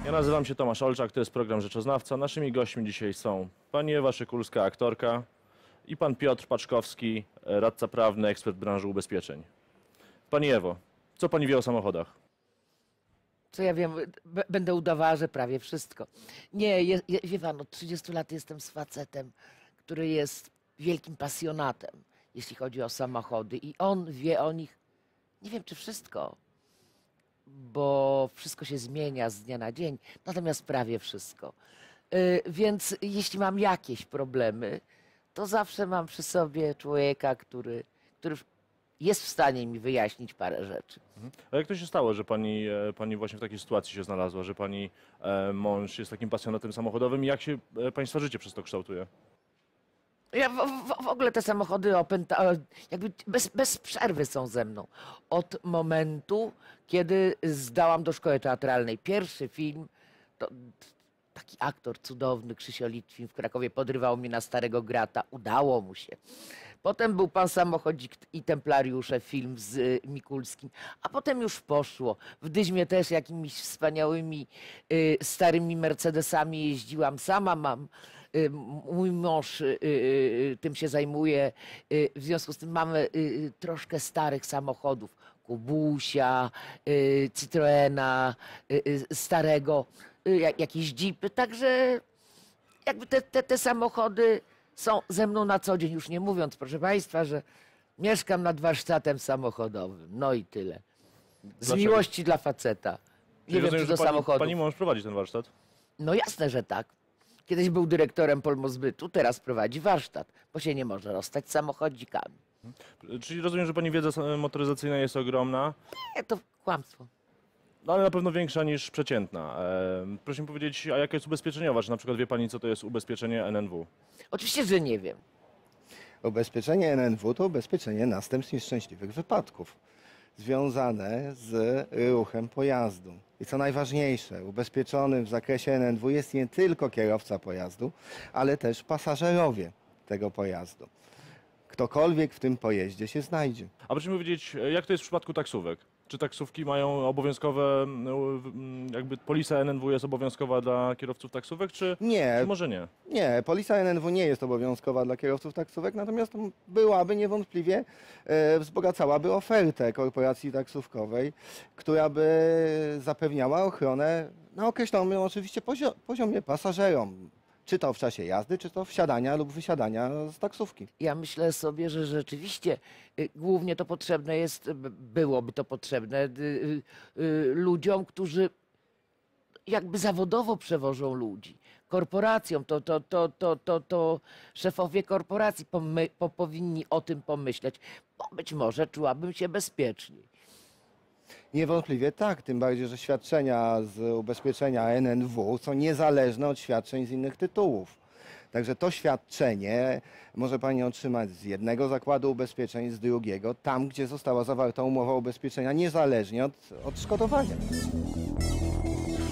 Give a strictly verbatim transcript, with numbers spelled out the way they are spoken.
Ja nazywam się Tomasz Olczak, to jest program Rzeczoznawca. Naszymi gośćmi dzisiaj są pani Ewa Szykulska, aktorka, i pan Piotr Paczkowski, radca prawny, ekspert branży ubezpieczeń. Pani Ewo, co pani wie o samochodach? Co ja wiem, b będę udawała, że prawie wszystko. Nie, je, je, wie pan, od trzydziestu lat jestem z facetem, który jest wielkim pasjonatem, jeśli chodzi o samochody, i on wie o nich, nie wiem czy wszystko, bo wszystko się zmienia z dnia na dzień, natomiast prawie wszystko. Yy, więc jeśli mam jakieś problemy, to zawsze mam przy sobie człowieka, który, który jest w stanie mi wyjaśnić parę rzeczy. A jak to się stało, że pani, e, pani właśnie w takiej sytuacji się znalazła, że pani e, mąż jest takim pasjonatem samochodowym i jak się e, państwa życie przez to kształtuje? Ja w, w, w ogóle te samochody opęta, jakby bez, bez przerwy są ze mną. Od momentu, kiedy zdałam do szkoły teatralnej pierwszy film, to taki aktor cudowny, Krzysio Litwin w Krakowie podrywał mnie na Starego Grata. Udało mu się. Potem był Pan Samochodzik i Templariusze, film z y, Mikulskim. A potem już poszło. W Dyźmie też jakimiś wspaniałymi y, starymi Mercedesami jeździłam. Sama mam. Y, mój mąż y, y, tym się zajmuje. Y, w związku z tym mamy y, troszkę starych samochodów. Kubusia, y, Citroena, y, y, starego, y, jak, jakieś jeepy. Także jakby te, te, te samochody są ze mną na co dzień, już nie mówiąc, proszę państwa, że mieszkam nad warsztatem samochodowym. No i tyle. Z Dlaczego? miłości dla faceta. Nie Czyli wiem, rozumiem, czy do że pani, samochodu. pani mąż prowadzi ten warsztat? No jasne, że tak. Kiedyś był dyrektorem Polmozbytu, teraz prowadzi warsztat, bo się nie może rozstać z samochodzikami. Czyli rozumiem, że pani wiedza sa- motoryzacyjna jest ogromna, Nie, to kłamstwo. no ale na pewno większa niż przeciętna. E, proszę mi powiedzieć, a jaka jest ubezpieczeniowa? Czy na przykład wie pani, co to jest ubezpieczenie N N W? Oczywiście, że nie wiem. Ubezpieczenie N N W to ubezpieczenie następstw nieszczęśliwych wypadków związane z ruchem pojazdu. I co najważniejsze, ubezpieczony w zakresie N N W jest nie tylko kierowca pojazdu, ale też pasażerowie tego pojazdu. Ktokolwiek w tym pojeździe się znajdzie. A proszę mi powiedzieć, jak to jest w przypadku taksówek? Czy taksówki mają obowiązkowe, mm, jakby polisa N N W jest obowiązkowa dla kierowców taksówek, czy, Nie, czy może nie? nie, polisa N N W nie jest obowiązkowa dla kierowców taksówek, natomiast byłaby niewątpliwie, e, wzbogacałaby ofertę korporacji taksówkowej, która by zapewniała ochronę na określonym oczywiście pozio- poziomie pasażerom. Czy to w czasie jazdy, czy to wsiadania lub wysiadania z taksówki. Ja myślę sobie, że rzeczywiście y, głównie to potrzebne jest, b- byłoby to potrzebne y, y, y, ludziom, którzy jakby zawodowo przewożą ludzi. Korporacjom, to, to, to, to, to, to szefowie korporacji pomy, po, powinni o tym pomyśleć, bo być może czułabym się bezpieczniej. Niewątpliwie tak, tym bardziej, że świadczenia z ubezpieczenia N N W są niezależne od świadczeń z innych tytułów. Także to świadczenie może pani otrzymać z jednego zakładu ubezpieczeń, z drugiego, tam gdzie została zawarta umowa ubezpieczenia, niezależnie od odszkodowania.